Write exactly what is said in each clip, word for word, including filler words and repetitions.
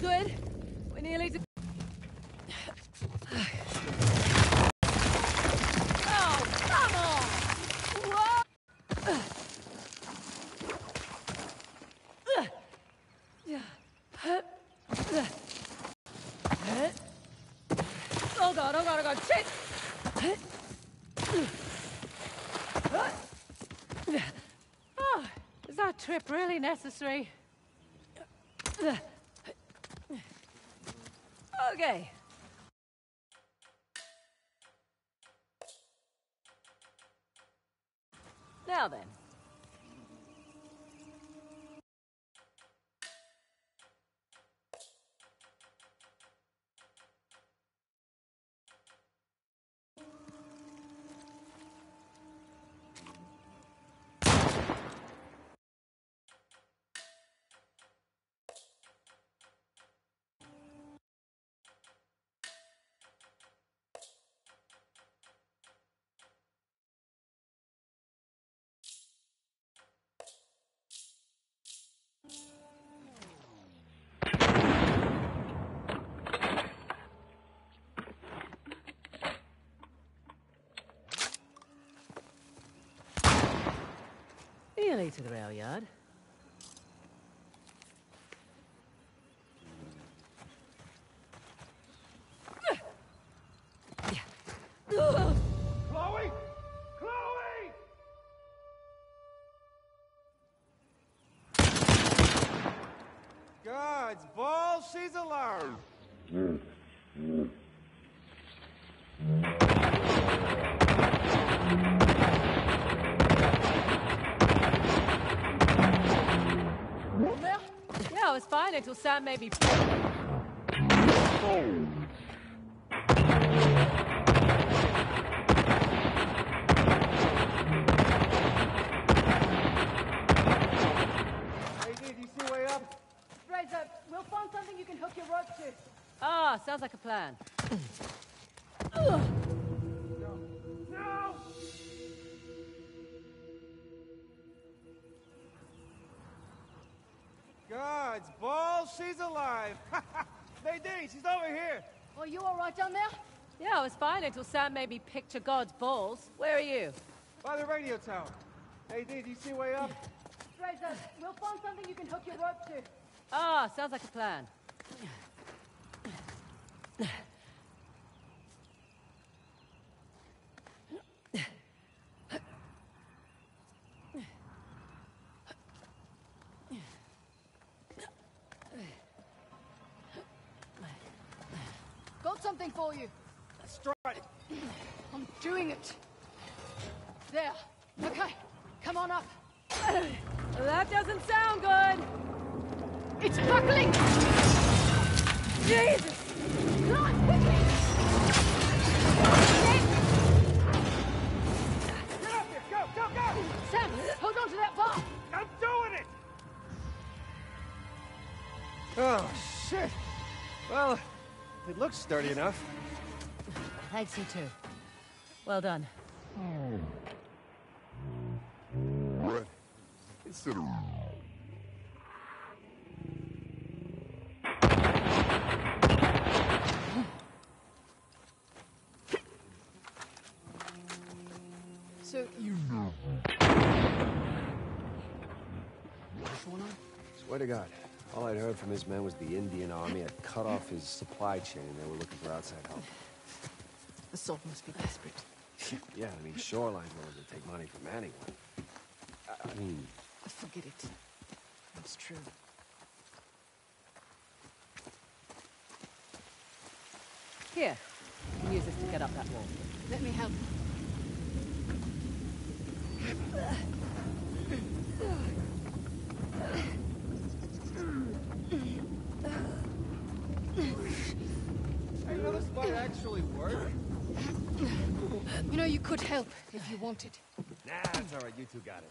good. We're nearly to... Oh, come on! What? Oh god, oh god, oh god, shit! Oh, is that trip really necessary? Okay. Now then. Nearly to the rail yard. Chloe! Chloe! God's balls, she's alive! Yeah, I was fine until Sam made me... Hey, did you see way up? Razor, we'll find something you can hook your rope to. Ah, sounds like a plan. No! God's balls, she's alive! Nadine, she's over here! Are you all right down there? Yeah, I was fine until Sam made me picture God's balls. Where are you? By the radio tower. Hey, did you see way up? Razor, we'll find something you can hook your rope to. Ah, sounds like a plan. Got something for you. Strike! I'm doing it. There. Okay, come on up. That doesn't sound good. It's buckling! Jesus! Climb quickly! Get up here! Go, go, go! Sam, hold on to that bar! I'm doing it! Oh, shit! Well, it looks sturdy enough. Thanks, you too. Well done. Consider. So, you... Swear to God, all I'd heard from his men was the Indian army had cut off his supply chain and they were looking for outside help. The salt must be desperate. Yeah, I mean, Shoreline's willing to take money from anyone. I, I mean... Forget it. It's true. Here. You can use this to get up that wall. Let me help. I know this might actually work. You know, you could help if you wanted. Nah, that's all right. You two got it.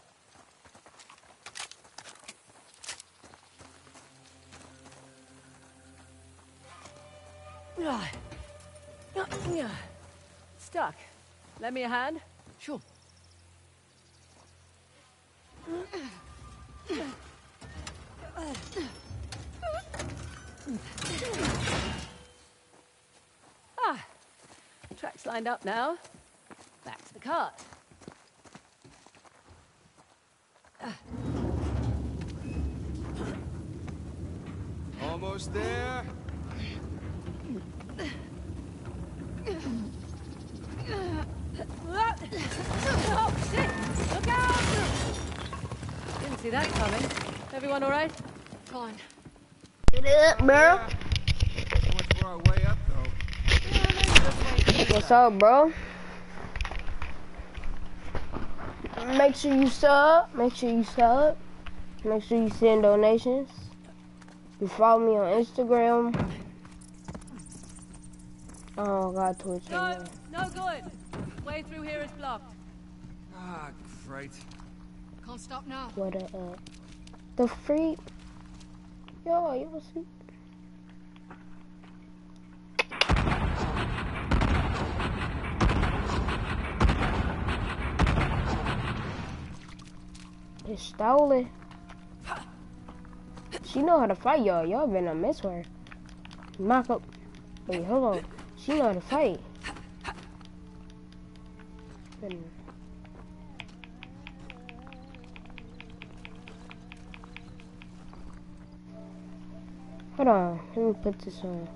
Stuck. Lend me a hand? Sure. Track's lined up now. Back to the cart. Almost there. Oh, shit! Look out! Didn't see that coming. Everyone all right? Fine. Get up, bro. Yeah. So much for our way up, though. What's up, bro? Make sure you sub. Make sure you sub. Make sure you send donations. You follow me on Instagram. Oh, God, Twitch. No, no good. Way through here is blocked. Ah, great. Can't stop now. What a, uh, the freak. Yo, you see? They stole it. She know how to fight, y'all. Y'all been a mess with her. Knock up. Wait, hold on. She know how to fight. Been... Hold on. Let me put this on.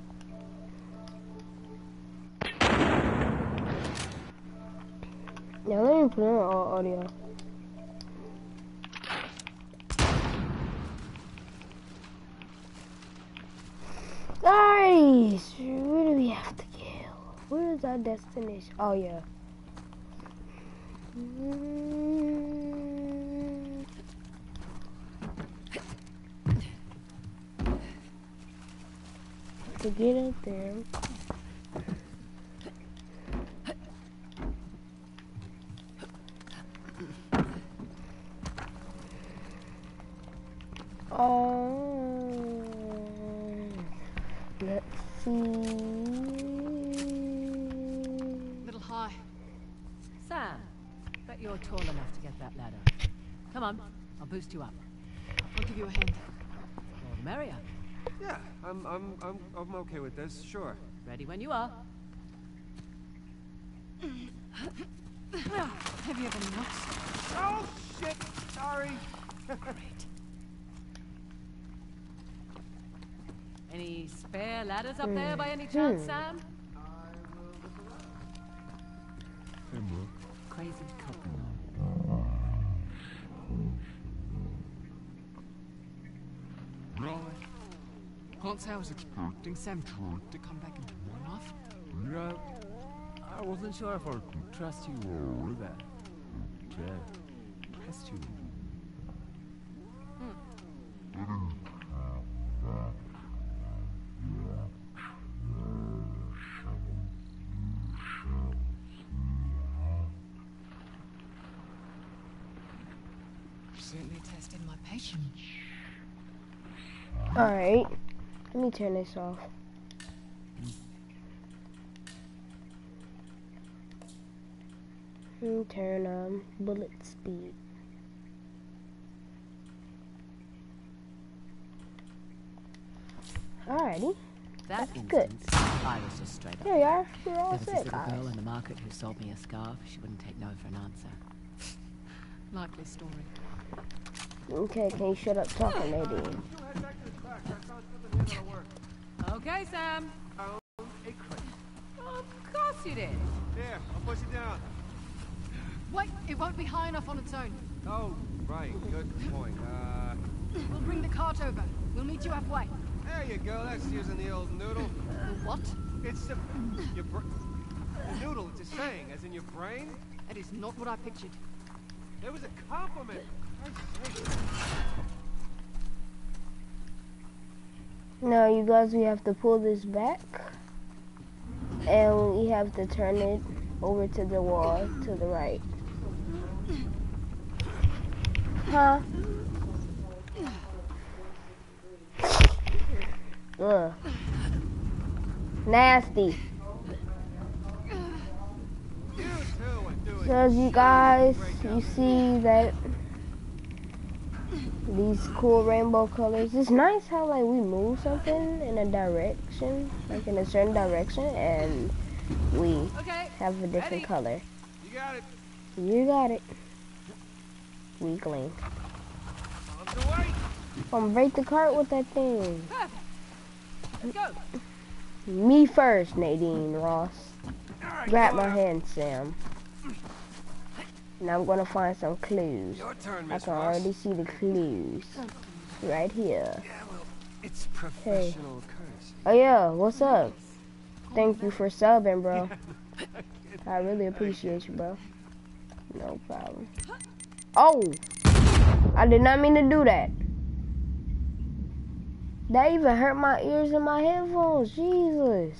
Yeah, let me put on all audio. Nice! Where do we have to kill? Where is our destination? Oh, yeah. Mm. To get up there. Oh, let's see. Little high. Sam, bet you're tall enough to get that ladder. Come on, I'll boost you up. I'll give you a hand. More the merrier. Yeah, I'm, I'm, I'm, I'm okay with this. Sure. Ready when you are. Have you ever nuts? Oh shit! Sorry. Great. Any spare ladders up there by any chance, Sam? Crazy couple. Right. Can't say I was expecting Sam to, to come back into one off. Yeah, I wasn't sure if I could trust you or that. Yeah, trust you. Certainly tested my patience. Alright. Let me turn this off. Let me turn on bullet speed. Alrighty. That That's good. instance, I was just straight up. Here we are. We're all There was this set, little guys. girl in the market who sold me a scarf. She wouldn't take no for an answer. Likely story. Okay, can you shut up talking, Nadine? You head back to the track. I found something here that'll work. Okay, Sam. Found a crate. Of course you did. There, I'll push it down. Wait, it won't be high enough on its own. Oh, right. Good point. Uh, We'll bring the cart over. We'll meet you halfway. there you go. That's using the old noodle. What? It's the your br the noodle. It's a saying, as in your brain. That is not what I pictured. It was a compliment. I say. Now, you guys, we have to pull this back. And we have to turn it over to the wall to the right. Huh? Ugh. Nasty. You too are doing So as you guys, you see that these cool rainbow colors. It's nice how like we move something in a direction, like in a certain direction, and we Okay. have a different Ready. color. You got it. You got it. Weakling. On the way. I'm break the cart with that thing. Perfect. Let's go. Me first, Nadine Ross. All right, Grab go my on. hand, Sam. Now I'm gonna find some clues. Your turn, I Miss can Ross. already see the clues. Right here. Yeah, well, it's professional courtesy. Oh yeah, what's up? Thank you for subbing, bro. I really appreciate you, bro. No problem. Oh! I did not mean to do that. That even hurt my ears and my headphones. Jesus.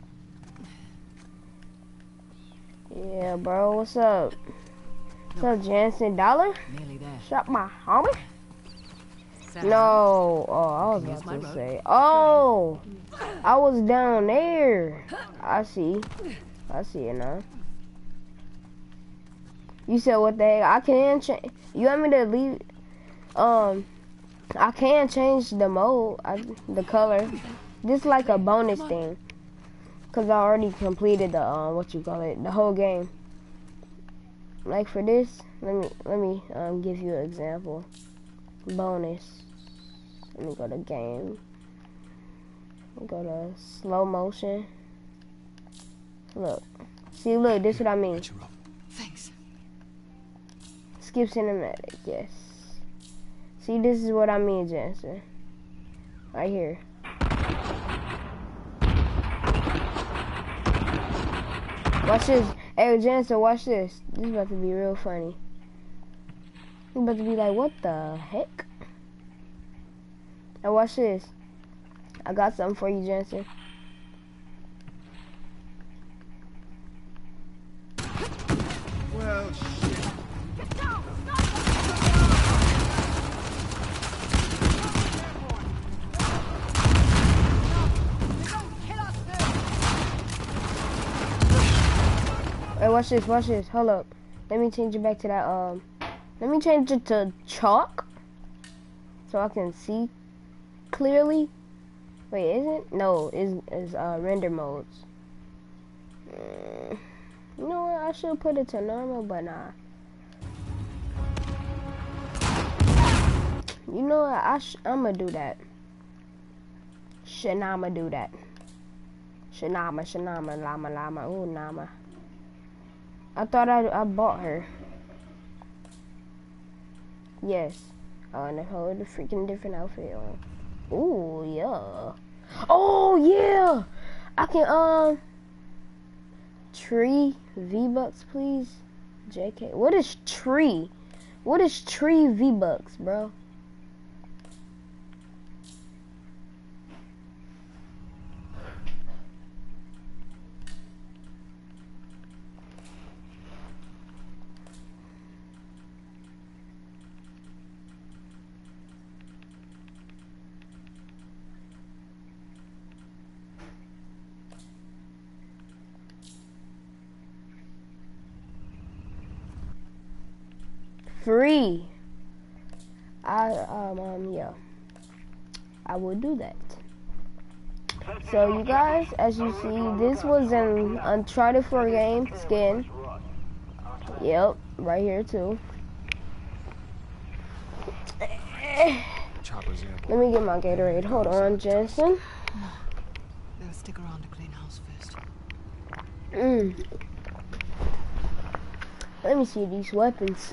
Yeah, bro. What's up? What's up, Jansen? Dollar? Nearly there. Shot my homie? Sam, No. Oh, I was Here's about my to rope. say. Oh! I was down there. I see. I see it now. You said what the heck? I can change. You want me to leave? Um, I can change the mode, I, the color. This is like a bonus thing, cause I already completed the um, what you call it, the whole game. Like for this, let me let me um give you an example. Bonus. Let me go to game. Go to slow motion. Look, see, look, this is what I mean. Get your rope. thanks. Skip cinematic, yes. See, this is what I mean, Jansen. Right here. Watch this. Hey, Jansen, watch this. This is about to be real funny. You about to be like, what the heck? Now watch this. I got something for you, Jansen. Well, shit. Hey, watch this, watch this. Hold up. Let me change it back to that, um, let me change it to chalk so I can see clearly. Wait, is it? No, it's, it's uh, render modes. Mm, you know what? I should put it to normal, but nah. You know what? I sh I'm gonna do that. Shanama do that. Shanama, Shanama, Lama, Lama, ooh, Nama. I thought I, I bought her. Yes. Oh, and I hold a freaking different outfit on. Ooh, yeah. Oh, yeah. I can, um, tree V-Bucks, please. J K. What is tree? What is tree V-Bucks, bro? Free. I um um yeah. I will do that. So you guys, as you see, this was an Uncharted four game skin. Yep, right here too. Chopper's airborne. Let me get my Gatorade. Hold on, Jensen. They'll stick around to clean house first. Mm. Let me see these weapons.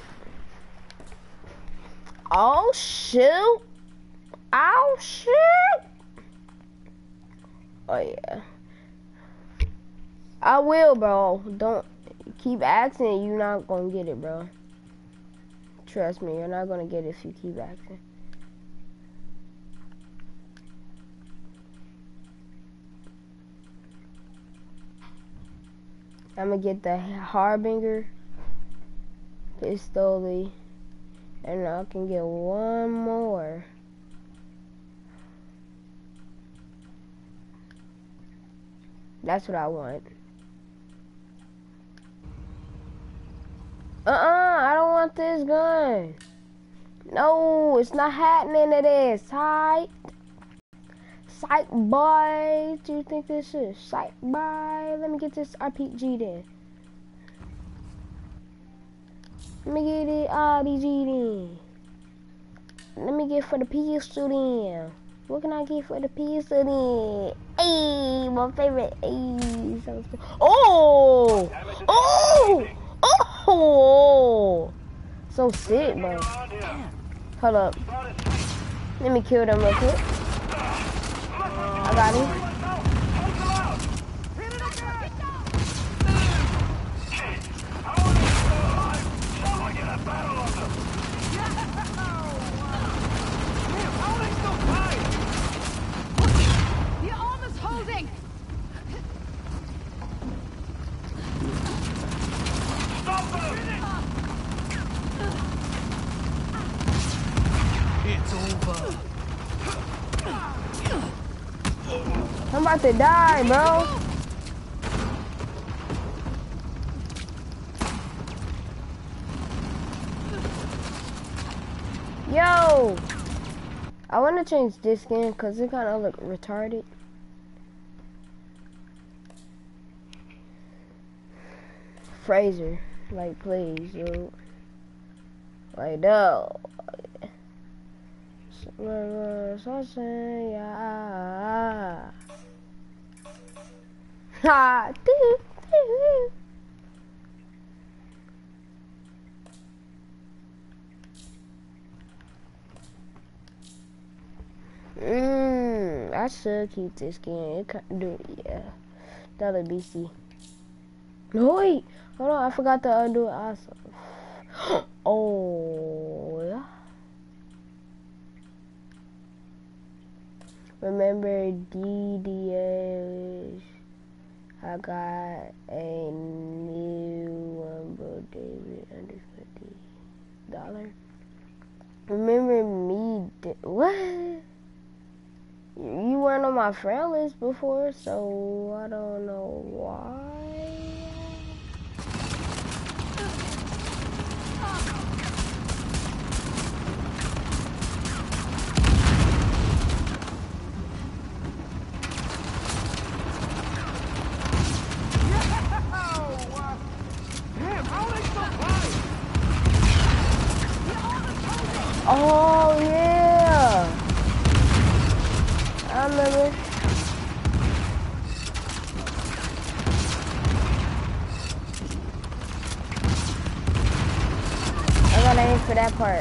Oh shoot! Oh shoot! Oh yeah. I will, bro. Don't keep asking. You're not gonna get it, bro. Trust me, you're not gonna get it if you keep asking. I'm gonna get the Harbinger pistol, and I can get one more. That's what I want. Uh-uh, I don't want this gun. No, it's not happening to this. Tight. Psych boy. Do you think this is psych boy? Let me get this R P G then. Let me get it R P G then. Let me get for the pistol then. What can I get for the pistol then? Hey, my favorite. Hey, oh, oh, oh, so sick, bro. Hold up. Let me kill them real quick. I got him. The arm is holding. It's over. I'm about to die, bro. Yo, I want to change this skin because it kind of look retarded. Fraser, like please, yo. Like no. Yeah. Ha. Mmm, I should keep this skin. It can't do it, yeah. Dollar B C. No, wait. Hold on, I forgot to undo it also. Oh, yeah. Remember D D S. I got a new one, bro. David underscore D. Dollar. Remember me? What? You weren't on my friend list before, so I don't know why. Oh yeah, I remember. I gotta aim for that part.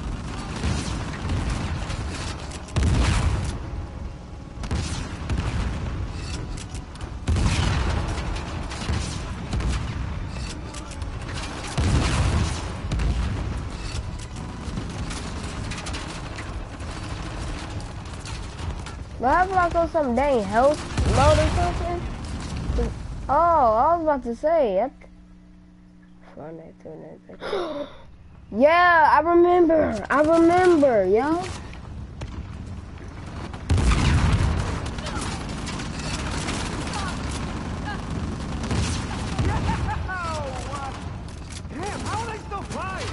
Do I have like on some dang health load or something? Oh, I was about to say. I yeah, I remember. I remember, yo. Damn, how are they still flying?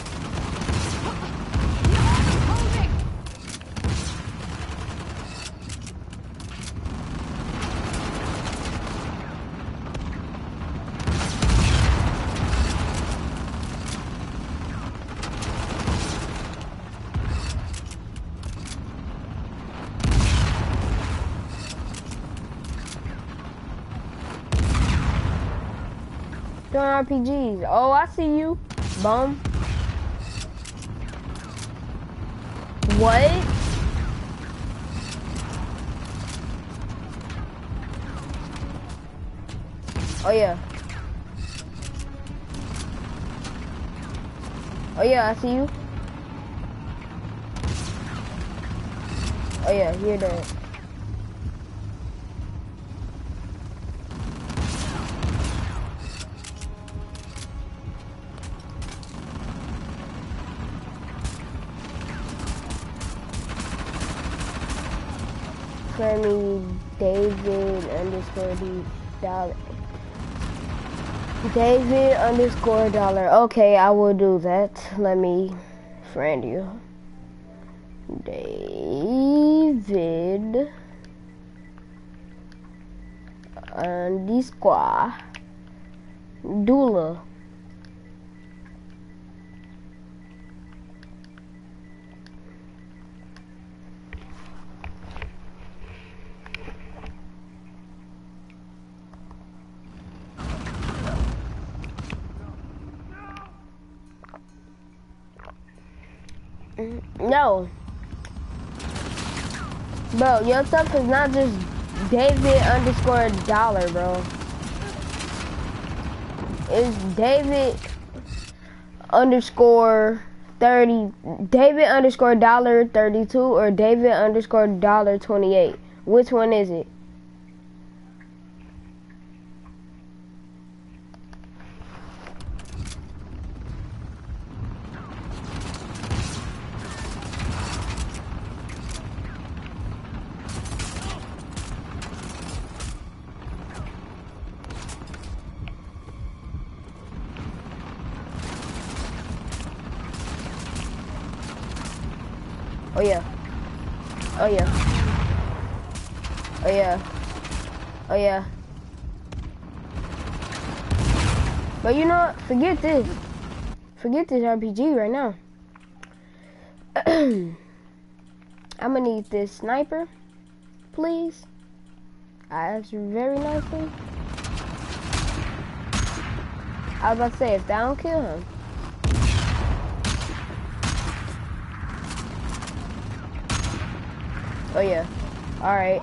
Doing R P Gs. Oh, I see you. Bum. What? Oh yeah. Oh yeah, I see you. Oh yeah, you're there. Friend me David underscore D dollar. David underscore dollar. Okay, I will do that. Let me friend you. David And the squad. Dula. No. Bro, your stuff is not just David underscore dollar, bro. It's David underscore thirty, David underscore dollar thirty-two or David underscore dollar twenty-eight. Which one is it? Oh yeah. Oh yeah. Oh yeah. Oh yeah. But you know what? Forget this. Forget this R P G right now. I'm gonna need this sniper, please. I asked you very nicely. I was about to say, if that don't kill him. Oh yeah. Alright.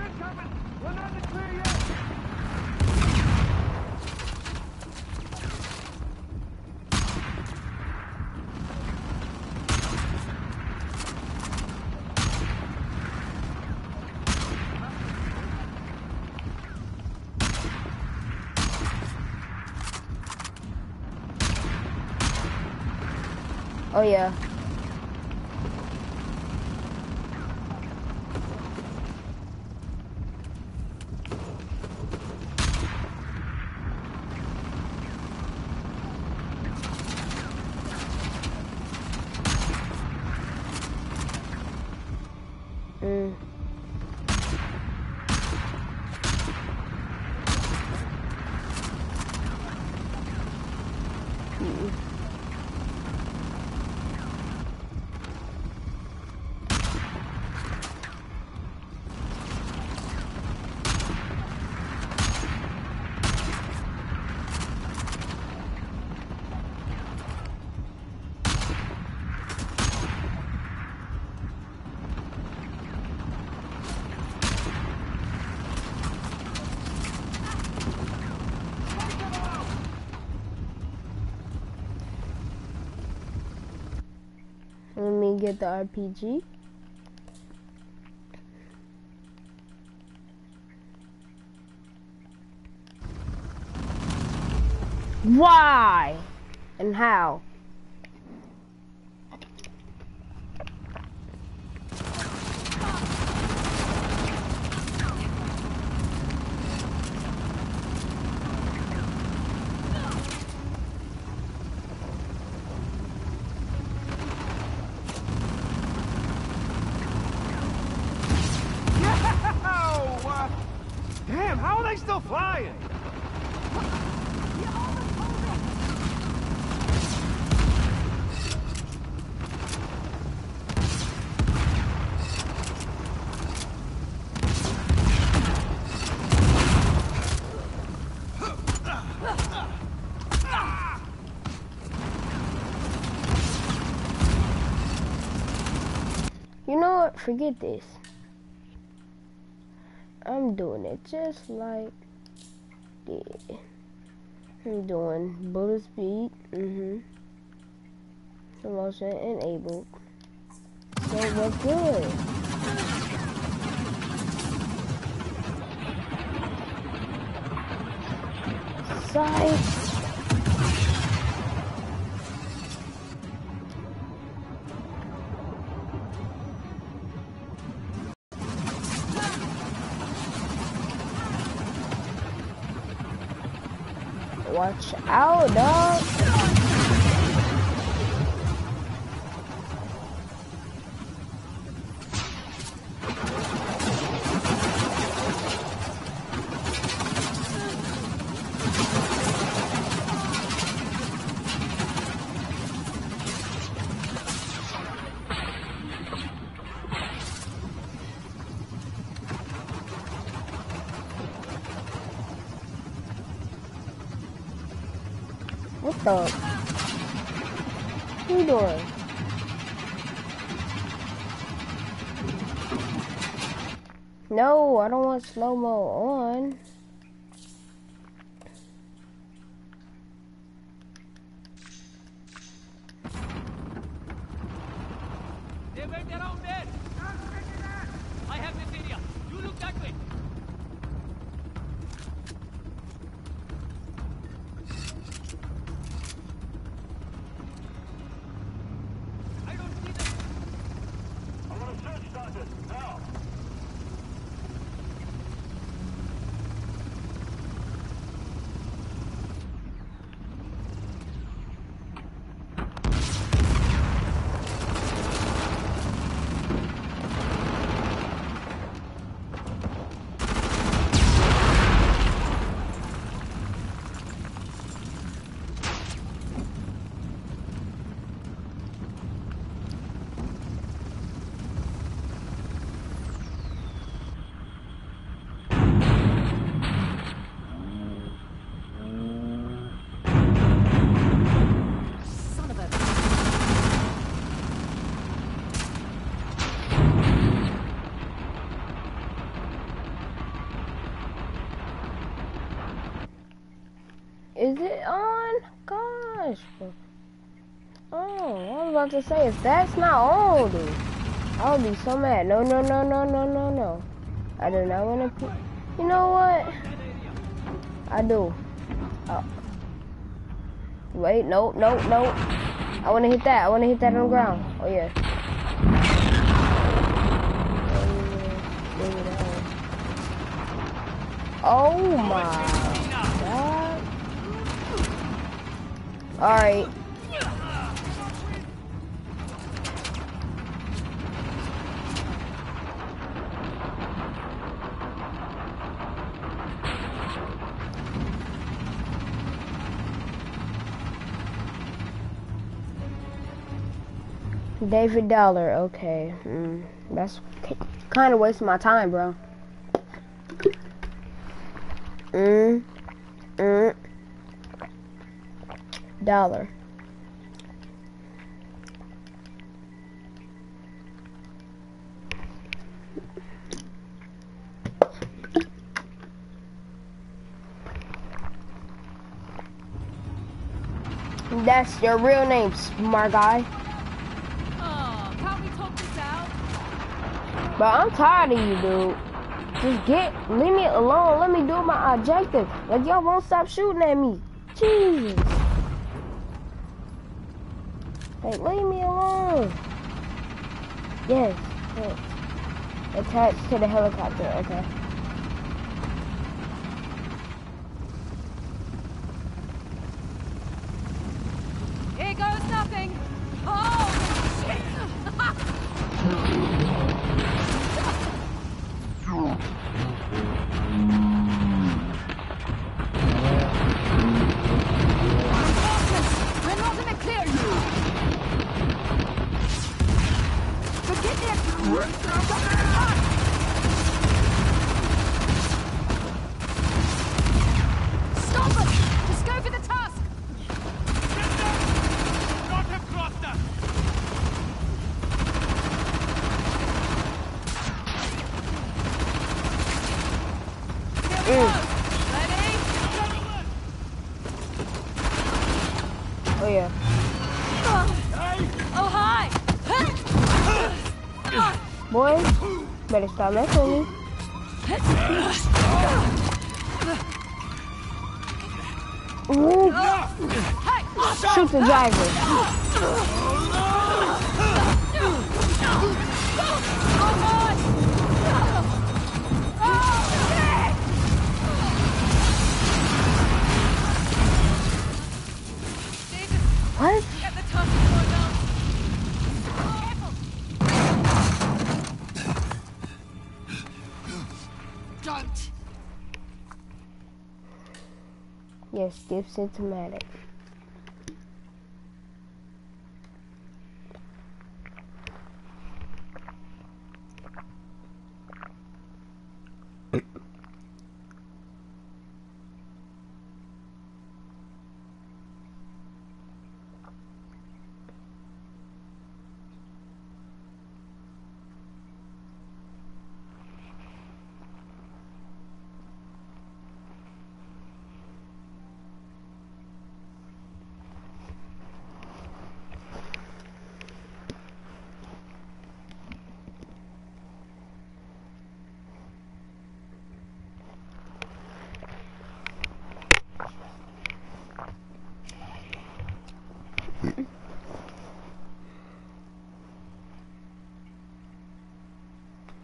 Oh yeah. Mm. Mm. Let me get the R P G. Why? And how? Damn, how are they still flying? You know what? Forget this. I'm doing it just like this. I'm doing bullet speed. Mm-hmm. Motion enabled. So we're good. Sight. Watch out, dog. What the? What are you doing? No, I don't want slow-mo on. They went around there. I have this area. You look that way. I don't see them. I want to search started now. Son of a... Is it on? Gosh. Oh, I was about to say, if that's not on, dude, I'll be so mad. No, no, no, no, no, no, no. I do not want to... You know what? I do. Oh. Wait, no, no, no. I want to hit that. I want to hit that on the ground. Oh, yeah. Oh, my God. All right. David Dollar, okay. Mm, that's kind of wasting my time, bro. Mm, mm. Dollar. That's your real name, smart guy. Oh, can't we talk this out? But I'm tired of you, dude. Just get, leave me alone. Let me do my objective. Like, y'all won't stop shooting at me. Jesus. Like, leave me alone. Yes, yes. Attached to the helicopter, okay. Here goes nothing. Oh, shit! We're not in the clear. Forget it. Stop it! Just go for the task. Not across them. Mm. Ready? Oh, yeah. Oh, hi! Boy, better stop messing with me. Ooh. Shoot the driver. What? Get the task force out. Careful. Don't. Yes, skip symptomatic.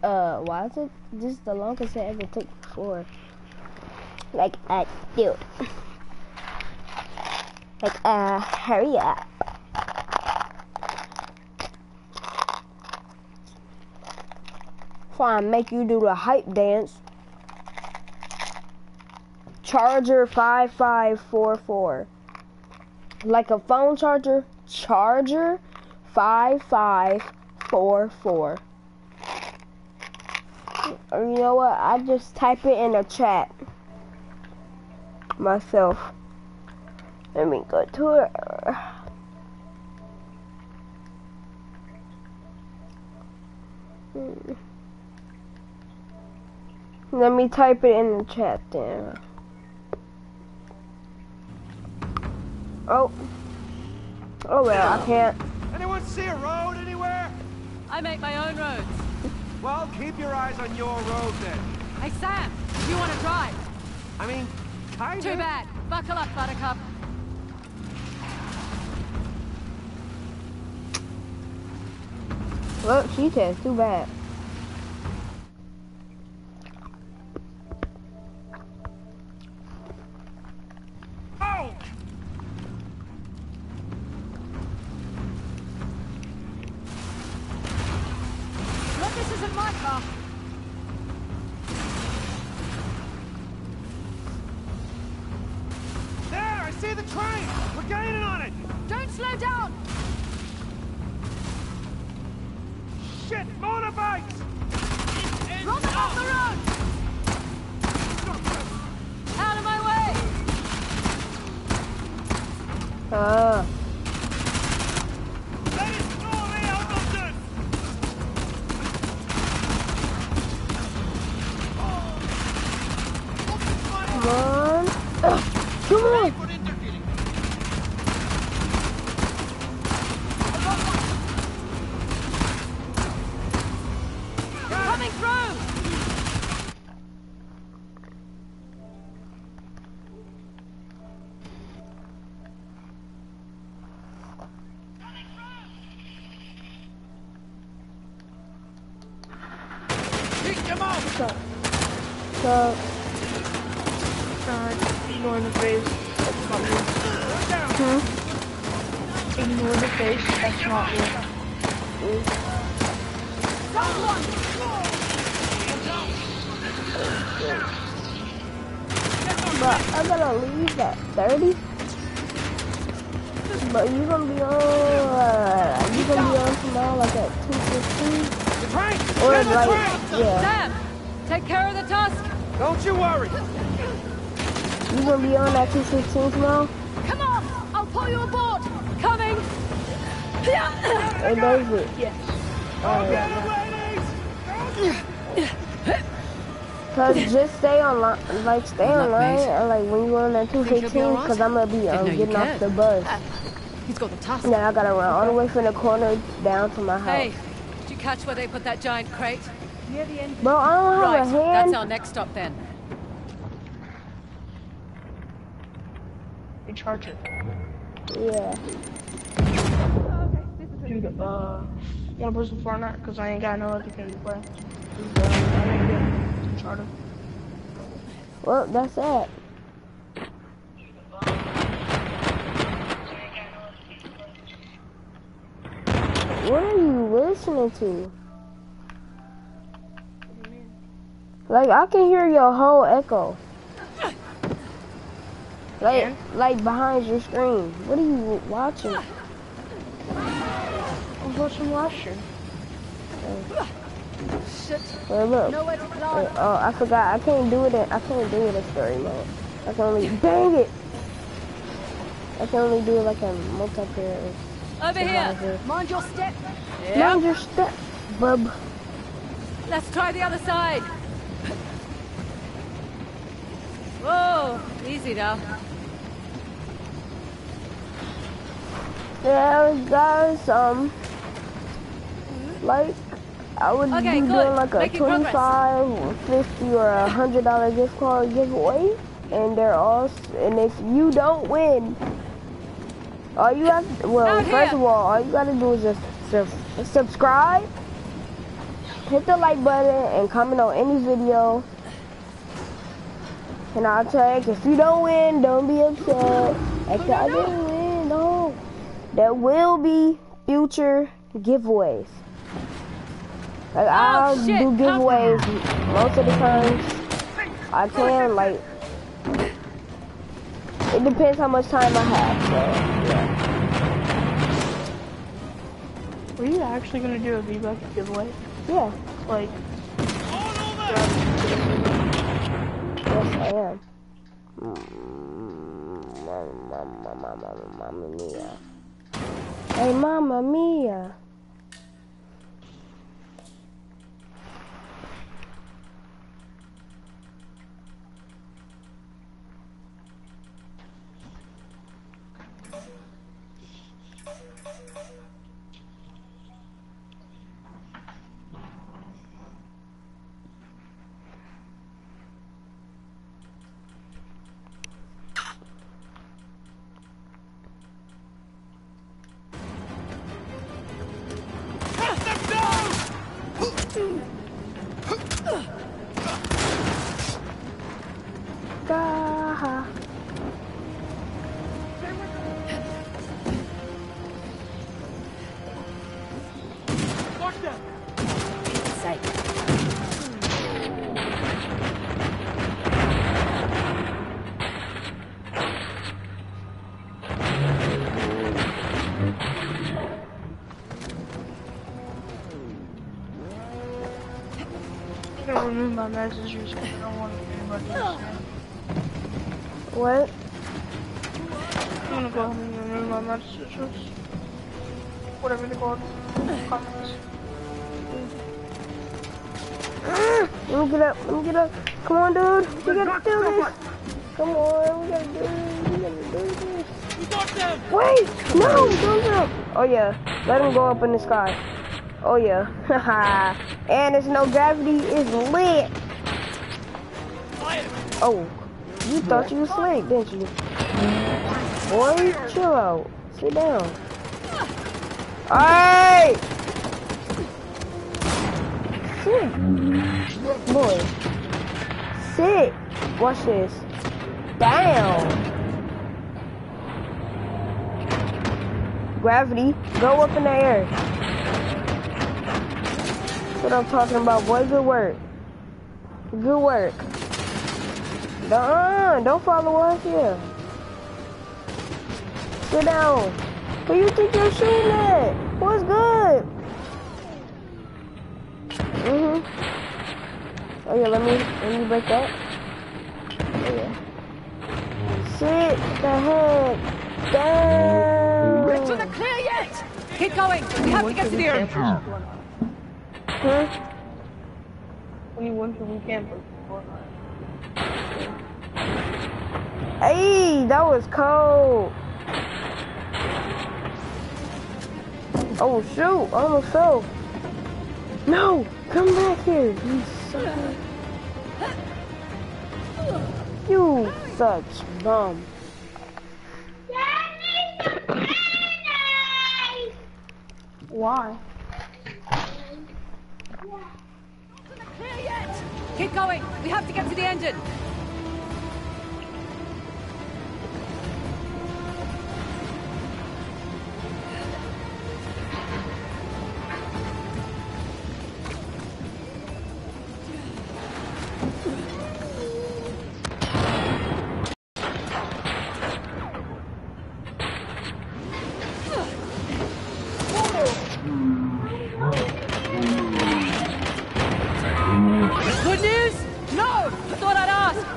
uh, why is it this is the longest it ever took before? Like, uh, dude. Like, uh, hurry up. Fine, make you do the hype dance. Charger five five four four. Like a phone charger, charger five five four four. Or you know what? I just type it in the chat myself. Let me go to it. Hmm. Let me type it in the chat then. Oh. Oh well, I can't. Anyone see a road anywhere? I make my own roads. Well, keep your eyes on your road then. Hey, Sam, you want to drive? I mean, kinda. Too bad. Buckle up, Buttercup. Well, she says too bad. Oh! Look, this isn't my car. There, I see the train! We're gaining on it! Don't slow down. Shit, motorbikes! Run it off the road. Out of my way! Uh. Come on. Ugh. Come on. Coming through! So, Ignore the face. That's not me. hmm? Ignore the face. That's not me. But I gotta leave at thirty. But you gonna be on, uh, you gonna be on tomorrow like at two fifteen? The train! Or Get the like, train! yeah. Sam, take care of the tusk. Don't you worry! You gonna be on at two fifteen tomorrow? Come on, I'll pull you aboard. Coming. Or does it? Yes. Cause just stay online, like stay online, or like when you on that two Think you'll be fifteen, alright? cause I'm gonna be um, know you getting off can. the bus. He's got the tusk. Then I gotta run all the way from the corner down to my house. Hey, did you catch where they put that giant crate? Near the end. Bro, I don't have Right, a hand. that's our next stop then. They charge it. Yeah. Dude, uh, you wanna play some Fortnite? Cause I ain't got no other thing to play. Uh, I ain't good. Charter. Well, that's it. What are you listening to? Like, I can hear your whole echo. Like, Yeah? like behind your screen. What are you watching? I was watching last year. Shit. Well, look. Nowhere to Uh, fly. oh, I forgot. I can't do it. In, I can't do it in story mode. I can only. Dang it! I can only do it like a multiplayer. Over here. survivor. Mind your step. Mind your step, bub. Let's try the other side. Whoa, easy now. Yeah, guys. Um, like I would Okay, be good. doing like a Making progress. twenty-five, or fifty, or a hundred dollar gift card giveaway, and they're all. s- And if you don't win, all you have. Well, Out first here. of all, all you gotta do is just sub- subscribe hit the like button and comment on any video. And I'll tag, if you don't win, don't be upset. After I didn't win, no. There will be future giveaways. Like, Oh, I'll shit, do giveaways most of the times. I can, like, it depends how much time I have, so, yeah. Were you actually gonna do a V-Buck giveaway? Yeah, Like, yes, I am. Mamma, mamma, mamma, mamma mia. Hey, mamma mia. Gaha. I'm gonna remove my messages because I don't want anybody to see. What? I'm gonna go ahead and remove my messages. Whatever they're called. Comments. Let me get up, let me get up. Come on, dude. We gotta do this. Come on, we gotta do this. We gotta do this. Wait! No! Don't jump! Oh yeah, let him go up in the sky. Oh yeah. Haha. And there's no gravity, it's lit. Oh. You thought you was slick, didn't you? Boy, chill out. Sit down. Alright! Sit. Boy. Sit. Watch this. Down. Gravity. Go up in the air. That's what I'm talking about, boy. Good work. Good work. Uh-uh, don't follow us here. Sit down. Who you think you're shooting at? What's good? Mm-hmm. Oh yeah, let me let me break that. Oh yeah. Sit the heck down. We're to the clear yet! Keep going! We have to get to the earth! Huh? When you went to we camper. Hey, that was cold. Oh shoot, I almost fell. No, come back here, you sucker. You such bum. Why? Clear yet! Keep going! We have to get to the engine! Good news? No! I thought I'd ask!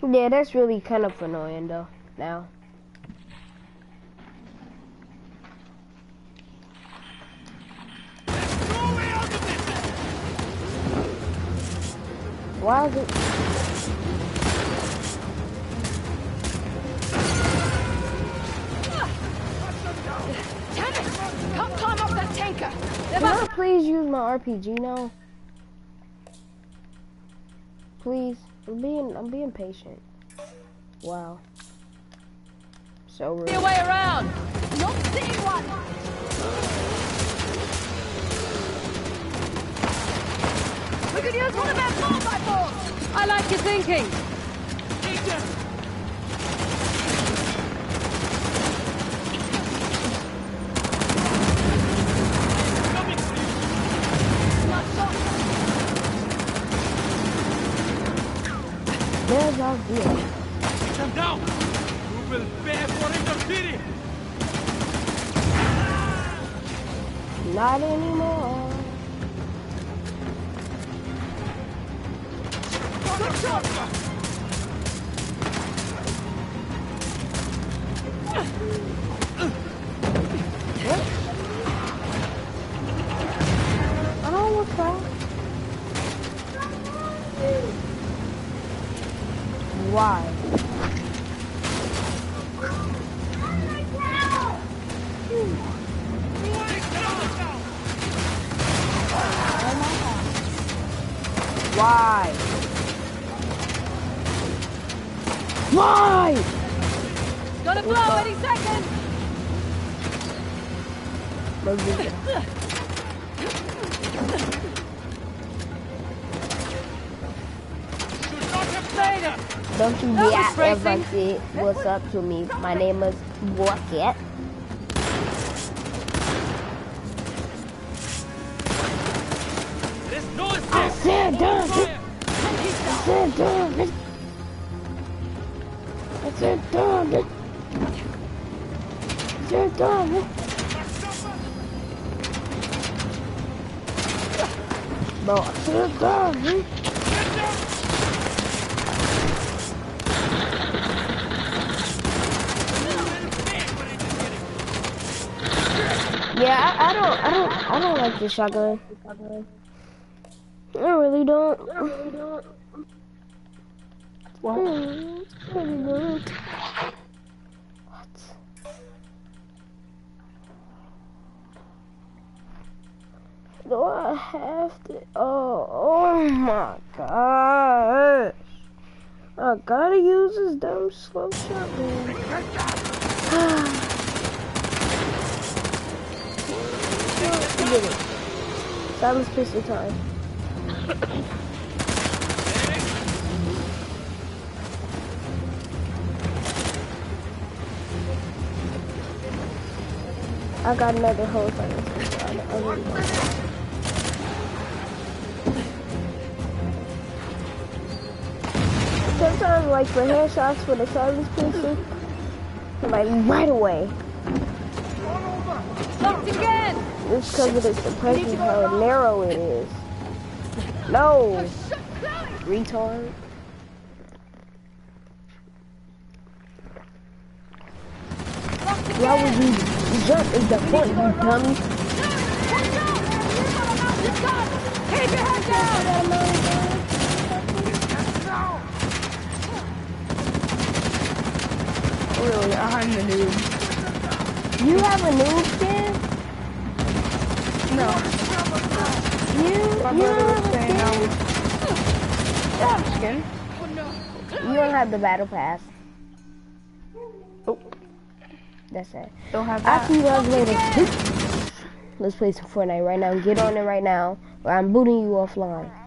Yeah, that's really kind of annoying though, now. Why is it? Damn it! Come climb up that tanker! Can I please use my R P G now? Please. I'm being I'm being patient. Wow. So rude. See a way around. Not seeing one! We could use one of our four by fours! I like your thinking. There's our view. Stand down! You will pay for interfering! Not anymore. Good shot! I don't want that. Why? Why? Why? Gonna blow any second. Don't you That dare was ever racing. say what's up to me. My name is Bucket. There's no escape! I said done. Fire! I said done. I said done. I said done. Bro, I said done. Yeah, I, I don't, I don't, I don't like this shotgun. I really don't. I really don't. What? Mm, I really don't. What? Do I have to? Oh, oh my gosh! I gotta use this dumb slow shotgun. Get it. Silence pistol time. I got another hole silence pistol. I, I really want it. Sometimes, like for headshots with a silence pistol, like right away. Locked again. It's because of the suppression, how narrow it is. No! Retard. Why would you jump in the front, you dummy? Keep your head down. Really, I'm the noob. You have a noob skin? No. You, My you brother don't was have saying I a was... skin? Yeah, I'm skin. You don't have the battle pass. Oh, That's it. don't have I'll that. see you guys later. Let's play some Fortnite right now. Get on it right now, or I'm booting you offline.